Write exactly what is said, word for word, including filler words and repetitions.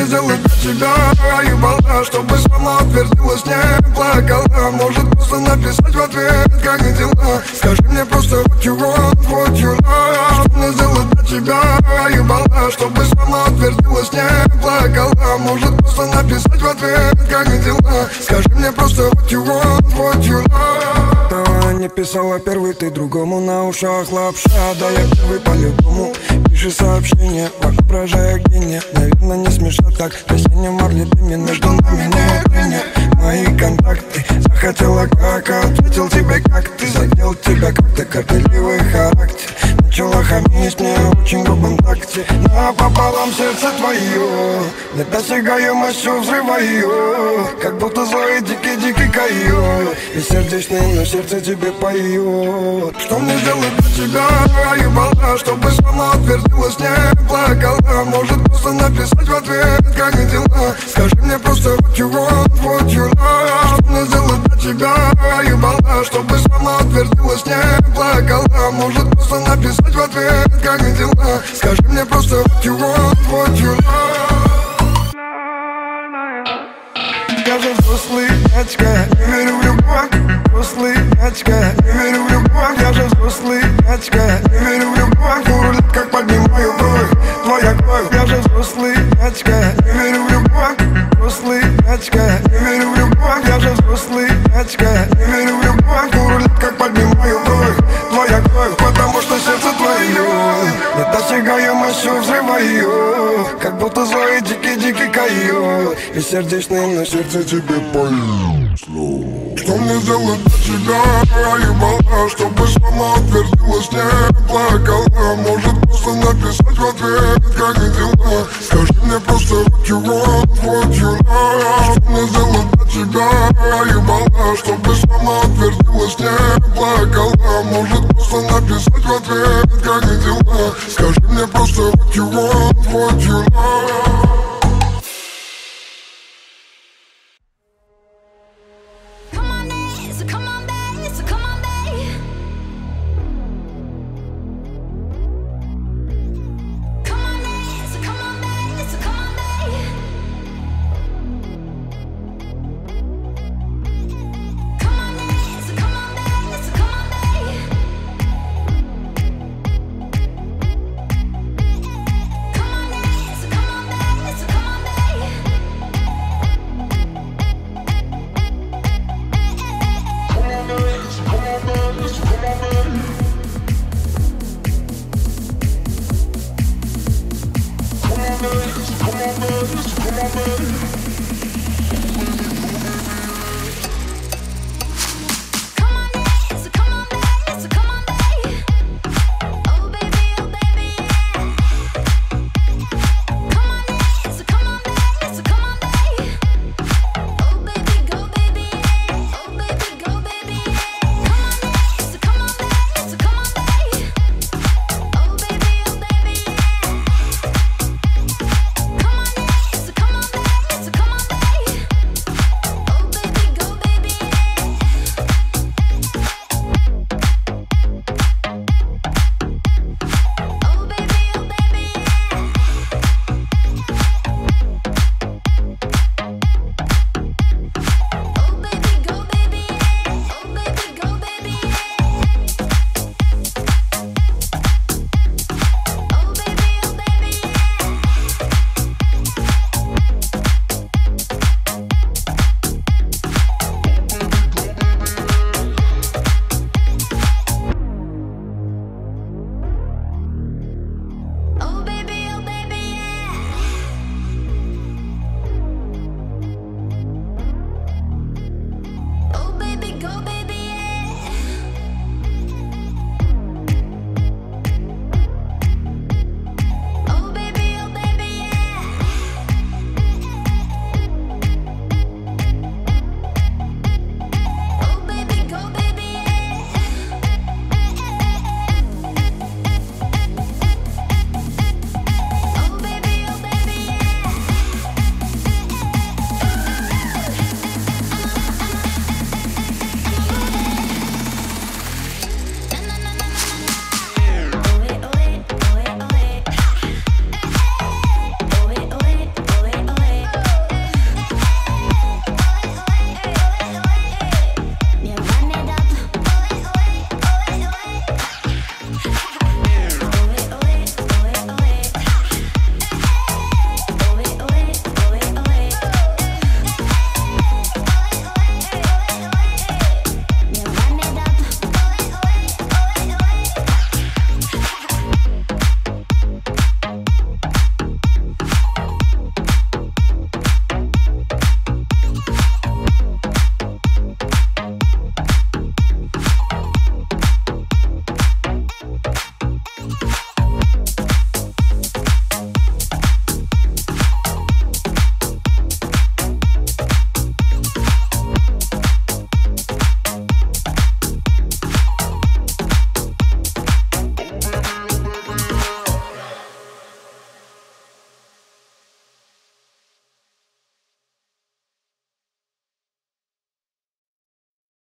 сделать для тебя? И бала, чтобы сама утвердилась, не плакала. Может просто написать в ответ, как не дела. Скажи мне просто what you want, what you love. Что мне сделать для тебя? И бала, чтобы сама утвердилась, не плакала. Может просто написать в ответ, как не дела. Скажи мне просто what you want, what you love. Давай не писала первый, ты другому на ушах лапша. Да я первый по-любому. Пиши сообщение, воображая гения. Наверное, не смешно так. Весеннем марли дыме, между нами не трения. Мои контакты захотела как, ответил тебе как ты. Задел тебя как-то горделивый характер. Начала хамить мне в очень грубом такте. Напополам сердце твое, недосягаемостью взрываю. Как будто злой дикий-дикий койот. И сердечный, но сердце тебе поет. Что мне сделать для тебя? И бала, чтобы сама утвердилась, не плакала. Может просто написать в ответ, как не дела. Скажи мне просто what you want, what you love. Что мне сделать для тебя? И бала, чтобы сама утвердилась, не плакала. Может просто написать в ответ, как не дела. Скажи мне просто what you want, what you love. Я же взрослый дядька, не верю в любовь. Взрослый дядька, не верю в любовь. Я же взрослый дядька, не верю в любовь. Урулит, как поднимаю бровь, твоя кровь. Я же взрослый дядька, не верю в любовь. Взрослый дядька, не верю в любовь. Я же взрослый дядька, не верю в любовь. Урулит, как поднимаю бровь, твоя кровь. Потому что сердце твое недосягаемостью взрываю. Как будто злой дикий-дикий койот. И сердечный, но сердце тебе поет. Что мне сделать для тебя? И бала, чтобы сама утвердилась, не плакала. Может просто написать в ответ, как не дела. Скажи мне просто what you want, what you love. Что мне сделать для тебя? И бала, чтобы сама утвердилась, не плакала. Может просто написать в ответ, как не дела. Скажи мне просто what you want, what you love. Come on, man, come on, man.